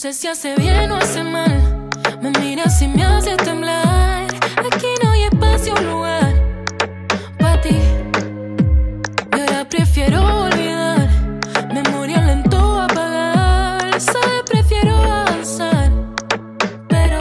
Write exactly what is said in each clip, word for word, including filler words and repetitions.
sé si hace bien o hace mal. Me miras y me haces temblar. Aquí no hay espacio o lugar pa' ti. Yo ya prefiero olvidar. Memoria lento apagar. Sabes, prefiero avanzar. Pero,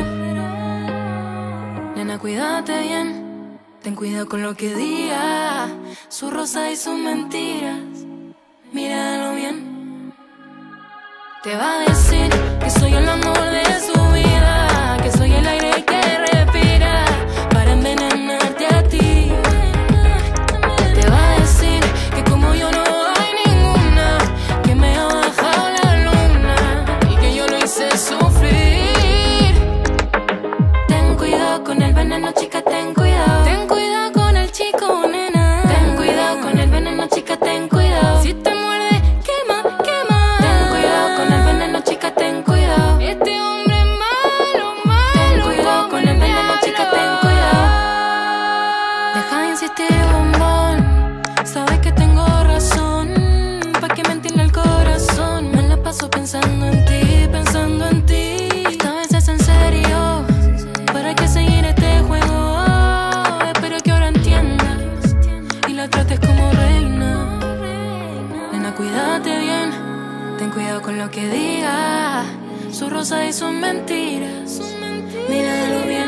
nena, cuídate bien. Ten cuidado con lo que diga. Su rosa y sus mentiras. Míralo bien. Te va a decir que soy el amor de su vida, que soy el aire que respira para envenenarte a ti. Te va a decir que como yo no hay ninguna, que me ha bajado la luna y que yo lo hice sufrir. Ten cuidado con el veneno, chica, ten cuidado. Ten cuidado con el chico, nena. Ten cuidado con el veneno, chica, ten cuidado. Si te muerde, quema, quema. Ten cuidado con el veneno, chica, ten cuidado. Este hombre es malo, malo. Ten cuidado con el veneno, chica, ten cuidado. Deja de insistir, bombón. Sabes que tengo razón. ¿Pa' qué mentirle al corazón? Me la paso pensando en ti, pensando en ti. Esta vez es en serio. ¿Para qué seguir este juego? Espero que ahora entiendas y la trates como reina. Nena, cuídate bien. Ten cuidado con lo que diga. Su rosa y sus mentiras. Míralo bien.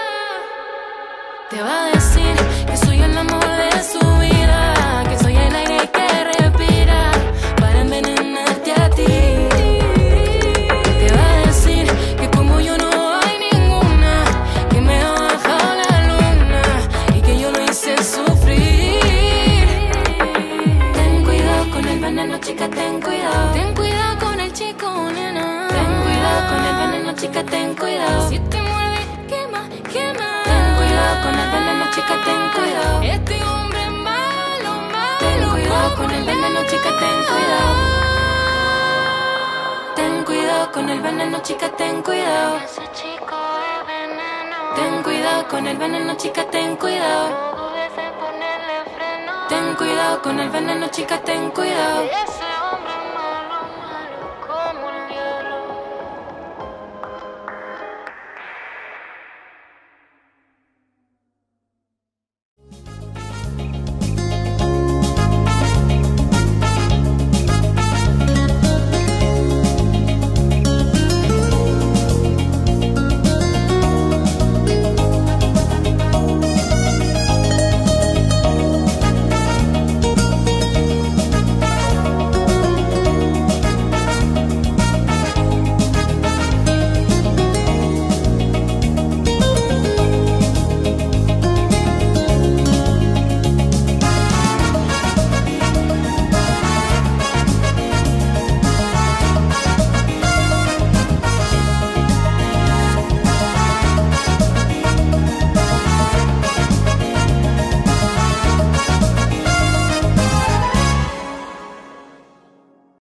Te va a decir que soy el amor de su vida, que soy el aire que respira para envenenarte a ti. Te va a decir que como yo no hay ninguna, que me ha bajado la luna y que yo lo hice sufrir. Ten cuidado con el veneno, chica, ten cuidado. Ten cuidado con el chico, nena. Ten cuidado con el veneno, chica, ten cuidado. Si te muerde, quema, quema. Ten cuidado con el veneno, chica, ten cuidado. Este hombre es malo, malo. Ten cuidado con el veneno, chica, ten cuidado. Ten cuidado con el veneno, chica, ten cuidado. Ese chico es veneno. Ten cuidado con el veneno, chica, ten cuidado. No dudes en ponerle freno. Ten cuidado con el veneno, chica, ten cuidado. Ese